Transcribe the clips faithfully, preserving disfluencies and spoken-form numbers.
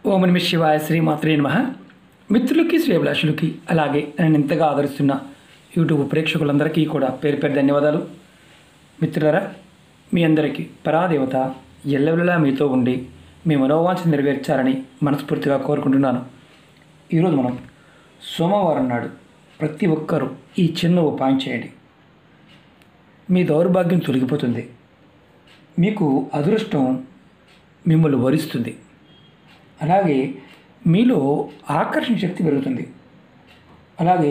ఓం నమః శివాయ శ్రీమాత్రే నమః. మిత్రులకి శ్రేభిలాషులకి అలాగే నన్ను ఇంతగా ఆదరిస్తున్న యూట్యూబ్ ప్రేక్షకులందరికీ కూడా పేరు పేరు ధన్యవాదాలు. మిత్రులారా, మీ అందరికీ పరాదేవత ఎల్లవెల్లలా మీతో ఉండి మీ మనోవాంఛ నెరవేర్చాలని మనస్ఫూర్తిగా కోరుకుంటున్నాను. ఈరోజు మనం సోమవారం నాడు ప్రతి ఒక్కరూ ఈ చిన్న ఉపాయం చేయండి. మీ దౌర్భాగ్యం తొలగిపోతుంది, మీకు అదృష్టం మిమ్మల్ని వరిస్తుంది, అలాగే మీలో ఆకర్షణ శక్తి పెరుగుతుంది. అలాగే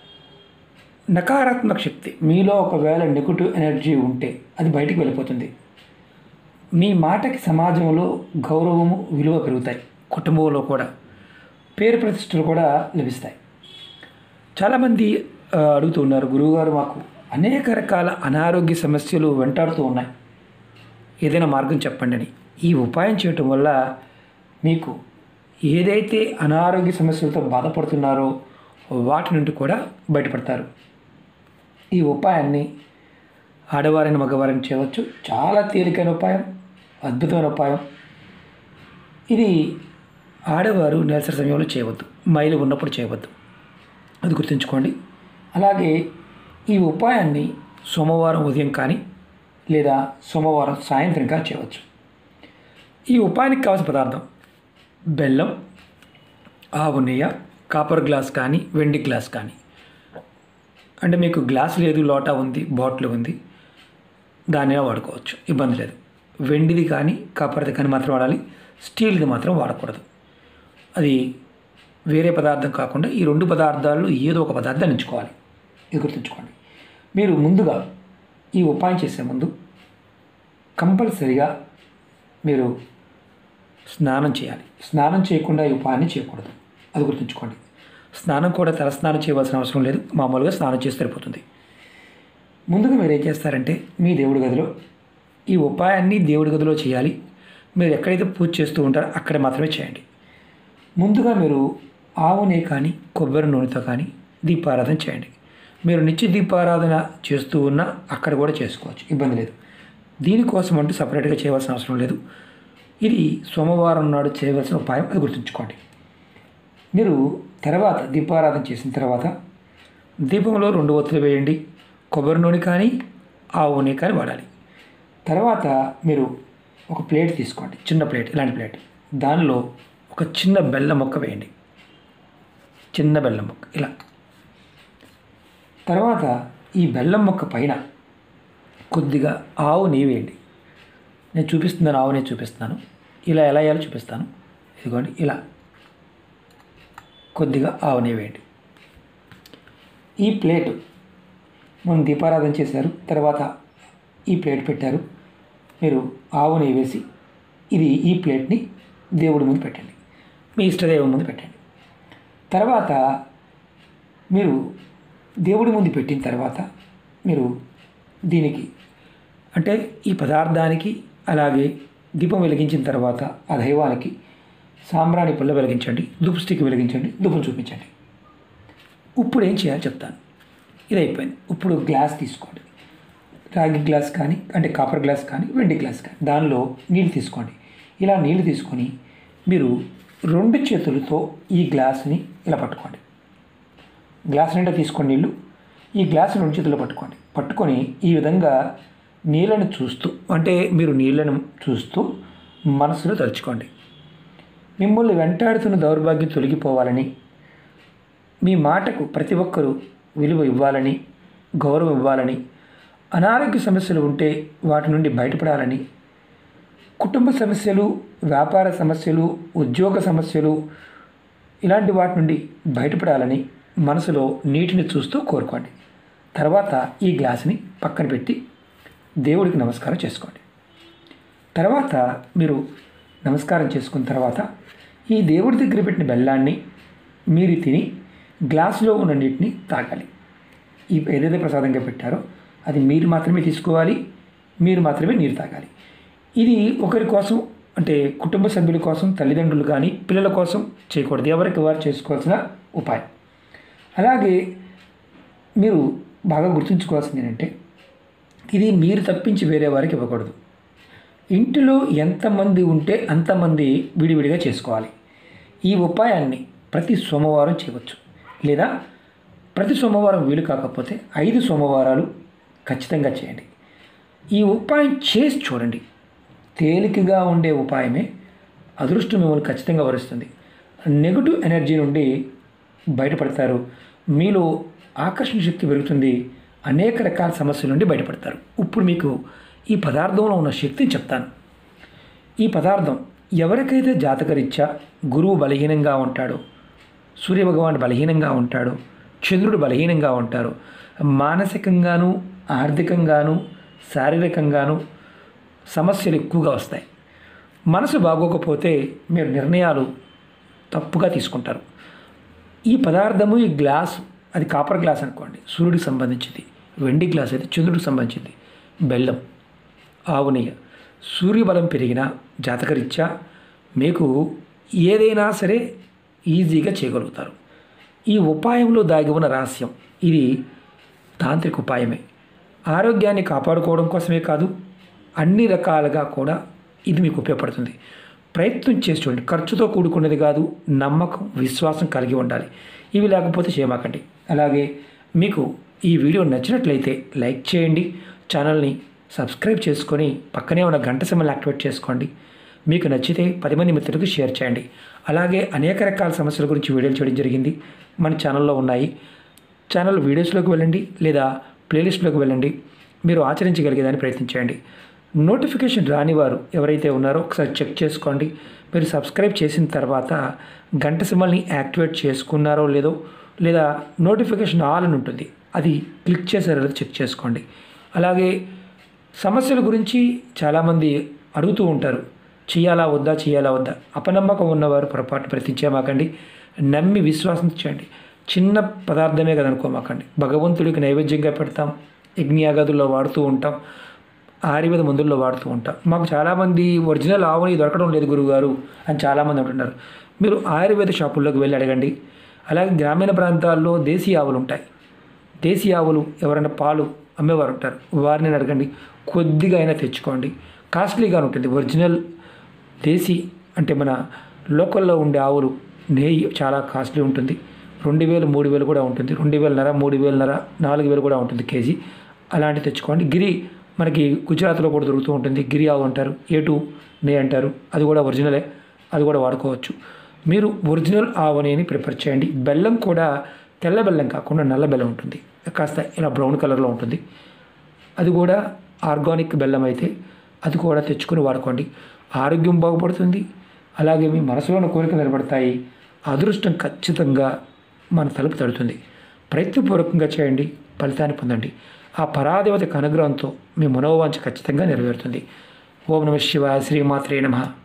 నకారాత్మక శక్తి, మీలో ఒకవేళ నెగటివ్ ఎనర్జీ ఉంటే అది బయటికి వెళ్ళిపోతుంది. మీ మాటకి సమాజంలో గౌరవము విలువ పెరుగుతాయి, కుటుంబంలో కూడా పేరు ప్రతిష్టలు కూడా లభిస్తాయి. చాలామంది అడుగుతూ ఉన్నారు, గురువుగారు మాకు అనేక రకాల అనారోగ్య సమస్యలు వెంటాడుతూ ఉన్నాయి, ఏదైనా మార్గం చెప్పండి అని. ఈ ఉపాయం చేయటం వల్ల మీకు ఏదైతే అనారోగ్య సమస్యలతో బాధపడుతున్నారో వాటి నుండి కూడా బయటపడతారు. ఈ ఉపాయాన్ని ఆడవారిని మగవారిని చేయవచ్చు. చాలా తేలికైన ఉపాయం, అద్భుతమైన ఉపాయం. ఇది ఆడవారు నెలసరి సమయంలో చేయవద్దు, మైలు ఉన్నప్పుడు చేయవద్దు, అది గుర్తుంచుకోండి. అలాగే ఈ ఉపాయాన్ని సోమవారం ఉదయం కానీ లేదా సోమవారం సాయంత్రం కానీ చేయవచ్చు. ఈ ఉపాయానికి కావాల్సిన పదార్థం బెల్లం, ఆవు నెయ్యి, కాపర్ గ్లాస్ కానీ వెండి గ్లాస్ కానీ, అంటే మీకు గ్లాస్ లేదు, లోటా ఉంది, బాటిల్ ఉంది, దానినే వాడుకోవచ్చు, ఇబ్బంది లేదు. వెండిది కానీ కాపర్ది కానీ మాత్రం వాడాలి, స్టీల్ది మాత్రం వాడకూడదు. అది వేరే పదార్థం కాకుండా ఈ రెండు పదార్థాల్లో ఏదో ఒక పదార్థాన్ని ఎంచుకోవాలి, ఇది గుర్తుంచుకోండి. మీరు ముందుగా ఈ ఉపాయం చేసే ముందు కంపల్సరిగా మీరు స్నానం చేయాలి. స్నానం చేయకుండా ఈ ఉపాయాన్ని చేయకూడదు, అది గుర్తుంచుకోండి. స్నానం కూడా తలస్నానం చేయవలసిన అవసరం లేదు, మామూలుగా స్నానం చేసి సరిపోతుంది. ముందుగా మీరు ఏం చేస్తారంటే, మీ దేవుడి గదిలో ఈ ఉపాయాన్ని దేవుడి గదిలో చేయాలి. మీరు ఎక్కడైతే పూజ చేస్తూ ఉంటారో అక్కడ మాత్రమే చేయండి. ముందుగా మీరు ఆవు నెయ్యి కానీ కొబ్బరి నూనెతో కానీ దీపారాధన చేయండి. మీరు నిత్య దీపారాధన చేస్తూ ఉన్నా అక్కడ కూడా చేసుకోవచ్చు, ఇబ్బంది లేదు. దీనికోసం అంటూ సపరేట్గా చేయవలసిన అవసరం లేదు. ఇది సోమవారం నాడు చేయవలసిన ఉపాయం, అది గుర్తుంచుకోండి. మీరు తర్వాత దీపారాధన చేసిన తర్వాత దీపంలో రెండు ఒత్తులు వేయండి. కొబ్బరి నూనె కానీ ఆవు నెయ్యి కానీ వాడాలి. తర్వాత మీరు ఒక ప్లేట్ తీసుకోండి, చిన్న ప్లేట్, ఇలాంటి ప్లేట్. దానిలో ఒక చిన్న బెల్లం ముక్క వేయండి, చిన్న బెల్లం ముక్క ఇలా. తర్వాత ఈ బెల్లం ముక్క పైన కొద్దిగా ఆవు నెయ్యి వేయండి. నేను చూపిస్తున్నాను, ఆవు నెయ్యి చూపిస్తున్నాను. ఇలా ఎలా వేయాలో చూపిస్తాను. ఇదిగోండి, ఇలా కొద్దిగా ఆవు నెయ్యి వేయండి. ఈ ప్లేటు మనం దీపారాధన చేశారు, తర్వాత ఈ ప్లేట్ పెట్టారు. మీరు ఆవు నెయ్యి వేసి ఇది ఈ ప్లేట్ని దేవుడి ముందు పెట్టండి, మీ ఇష్టదేవం ముందు పెట్టండి. తర్వాత మీరు దేవుడి ముందు పెట్టిన తర్వాత మీరు దీనికి అంటే ఈ పదార్థానికి అలాగే దీపం వెలిగించిన తర్వాత ఆ దైవానికి సాంబ్రాణి పుల్ల వెలిగించండి, ధూప్ స్టిక్ వెలిగించండి, ధూపం చూపించండి. ఇప్పుడు ఏం చేయాలో చెప్తాను. ఇది అయిపోయింది. ఇప్పుడు గ్లాస్ తీసుకోండి, రాగి గ్లాస్ కానీ అంటే కాపర్ గ్లాస్ కానీ వెండి గ్లాస్ కానీ, దానిలో నీళ్ళు తీసుకోండి. ఇలా నీళ్ళు తీసుకొని మీరు రెండు చేతులతో ఈ గ్లాసుని ఇలా పట్టుకోండి. గ్లాస్ నిండా తీసుకోండి నీళ్ళు. ఈ గ్లాసు రెండు చేతుల్లో పట్టుకోండి. పట్టుకొని ఈ విధంగా నీళ్ళను చూస్తూ, అంటే మీరు నీళ్ళను చూస్తూ మనసులో తలుచుకోండి. మిమ్మల్ని వెంటాడుతున్న దౌర్భాగ్యం తొలగిపోవాలని, మీ మాటకు ప్రతి ఒక్కరూ విలువ ఇవ్వాలని, గౌరవం ఇవ్వాలని, అనారోగ్య సమస్యలు ఉంటే వాటి నుండి బయటపడాలని, కుటుంబ సమస్యలు, వ్యాపార సమస్యలు, ఉద్యోగ సమస్యలు ఇలాంటి వాటి నుండి బయటపడాలని మనసులో నీటిని చూస్తూ కోరుకోండి. తర్వాత ఈ గ్లాసుని పక్కన పెట్టి దేవుడికి నమస్కారం చేసుకోండి. తర్వాత మీరు నమస్కారం చేసుకున్న తర్వాత ఈ దేవుడి దగ్గర పెట్టిన బెల్లాన్ని మీరు తిని గ్లాసులో ఉన్న నీటిని తాగాలి. ఈ ఏదైతే ప్రసాదంగా పెట్టారో అది మీరు మాత్రమే తీసుకోవాలి, మీరు మాత్రమే నీరు తాగాలి. ఇది ఒకరి కోసం, అంటే కుటుంబ సభ్యుల కోసం, తల్లిదండ్రులు కానీ పిల్లల కోసం చేయకూడదు, ఎవరికి వారు చేసుకోవాల్సిన ఉపాయం. అలాగే మీరు బాగా గుర్తుంచుకోవాల్సింది ఏంటంటే, ఇది మీరు తప్పించి వేరే వారికి ఇవ్వకూడదు. ఇంటిలో ఎంతమంది ఉంటే అంతమంది విడివిడిగా చేసుకోవాలి. ఈ ఉపాయాన్ని ప్రతి సోమవారం చేయవచ్చు, లేదా ప్రతి సోమవారం వీలు కాకపోతే ఐదు సోమవారాలు ఖచ్చితంగా చేయండి. ఈ ఉపాయం చేసి చూడండి. తేలికగా ఉండే ఉపాయమే అదృష్టం మిమ్మల్ని ఖచ్చితంగా వరిస్తుంది. నెగటివ్ ఎనర్జీ నుండి బయటపడతారు. మీలో ఆకర్షణ శక్తి పెరుగుతుంది. అనేక రకాల సమస్యల నుండి బయటపడతారు. ఇప్పుడు మీకు ఈ పదార్థంలో ఉన్న శక్తిని చెప్తాను. ఈ పదార్థం ఎవరికైతే జాతకరీత్యా గురువు బలహీనంగా ఉంటాడో, సూర్యభగవానుడు బలహీనంగా ఉంటాడో, చంద్రుడు బలహీనంగా ఉంటారో, మానసికంగాను ఆర్థికంగాను శారీరకంగాను సమస్యలు ఎక్కువగా వస్తాయి. మనసు బాగోకపోతే మీరు నిర్ణయాలు తప్పుగా తీసుకుంటారు. ఈ పదార్థము, ఈ గ్లాసు, అది కాపర్ గ్లాస్ అనుకోండి, సూర్యుడికి సంబంధించింది. వెండి గ్లాస్ అయితే చంద్రుడికి సంబంధించింది. బెల్లం, ఆవు నెయ్యి. సూర్యబలం పెరిగిన జాతకరీత్యా మీకు ఏదైనా సరే ఈజీగా చేయగలుగుతారు. ఈ ఉపాయంలో దాగి ఉన్న రహస్యం, ఇది తాంత్రిక ఉపాయమే. ఆరోగ్యాన్ని కాపాడుకోవడం కోసమే కాదు, అన్ని రకాలుగా కూడా ఇది మీకు ఉపయోగపడుతుంది. ప్రయత్నం చేసి చూడండి. ఖర్చుతో కూడుకున్నది కాదు, నమ్మకం విశ్వాసం కలిగి ఉండాలి. ఇవి లేకపోతే చేయమాకండి. అలాగే మీకు ఈ వీడియో నచ్చినట్లయితే లైక్ చేయండి, ఛానల్ని సబ్స్క్రైబ్ చేసుకొని పక్కనే ఉన్న గంట సింబల్ యాక్టివేట్ చేసుకోండి. మీకు నచ్చితే పది మంది మిత్రులకు షేర్ చేయండి. అలాగే అనేక రకాల సమస్యల గురించి వీడియోలు చేయడం జరిగింది, మన ఛానల్లో ఉన్నాయి. ఛానల్ వీడియోస్లోకి వెళ్ళండి లేదా ప్లేలిస్ట్లోకి వెళ్ళండి. మీరు ఆచరించగలిగేదాన్ని ప్రయత్నించండి. నోటిఫికేషన్ రాని వారు ఎవరైతే ఉన్నారో ఒకసారి చెక్ చేసుకోండి. మీరు సబ్స్క్రైబ్ చేసిన తర్వాత గంట సింబల్ని యాక్టివేట్ చేసుకున్నారో లేదో, లేదా నోటిఫికేషన్ ఆల్ అని ఉంటుంది, అది క్లిక్ చేసారో లేదో చెక్ చేసుకోండి. అలాగే సమస్యల గురించి చాలామంది అడుగుతూ ఉంటారు, చేయాలా వద్దా చేయాలా వద్దా. అపనమ్మకం ఉన్నవారు పొరపాటు ప్రయత్నించేమాకండి. నమ్మి విశ్వాసం చేయండి. చిన్న పదార్థమే కదా అనుకోమాకండి. భగవంతుడికి నైవేద్యంగా పెడతాం, యజ్ఞయాగాదుల్లో వాడుతూ ఉంటాం, ఆయుర్వేద మందుల్లో వాడుతూ ఉంటాం. మాకు చాలామంది ఒరిజినల్ ఆవుని దొరకడం లేదు గురువుగారు అని చాలామంది అంటున్నారు. మీరు ఆయుర్వేద షాపుల్లోకి వెళ్ళి అడగండి. అలాగే గ్రామీణ ప్రాంతాల్లో దేశీ ఆవులు ఉంటాయి. దేశీ ఆవులు ఎవరైనా పాలు అమ్మేవారు ఉంటారు, వారిని అడగండి. కొద్దిగా అయినా తెచ్చుకోండి. కాస్ట్లీగా ఉంటుంది. ఒరిజినల్ దేశీ అంటే మన లోకల్లో ఉండే ఆవులు నెయ్యి చాలా కాస్ట్లీ ఉంటుంది. రెండు వేలు మూడు వేలు కూడా ఉంటుంది. రెండు వేలన్నర మూడు వేలన్నర నాలుగు వేలు కూడా ఉంటుంది కేజీ. అలాంటివి తెచ్చుకోండి. గిరి మనకి గుజరాత్లో కూడా దొరుకుతూ ఉంటుంది. గిరి ఆవు అంటారు, ఏటు నెయ్యి అంటారు, అది కూడా ఒరిజినలే, అది కూడా వాడుకోవచ్చు. మీరు ఒరిజినల్ ఆవు నెయ్యిని ప్రిఫర్ చేయండి. బెల్లం కూడా తెల్ల బెల్లం కాకుండా నల్ల బెల్లం ఉంటుంది, కాస్త ఇలా బ్రౌన్ కలర్లో ఉంటుంది. అది కూడా ఆర్గానిక్ బెల్లం అయితే అది కూడా తెచ్చుకొని వాడుకోండి. ఆరోగ్యం బాగుపడుతుంది. అలాగే మీ మనసులోని కోరికలు నిలబడతాయి. అదృష్టం ఖచ్చితంగా మన తలుపు తడుతుంది. ప్రయత్నపూర్వకంగా చేయండి, ఫలితాన్ని పొందండి. ఆ పరాదేవత అనుగ్రహంతో మీ మనోవాంఛ ఖచ్చితంగా నెరవేరుతుంది. ఓం నమః శివాయ. శ్రీమాత్రే నమః.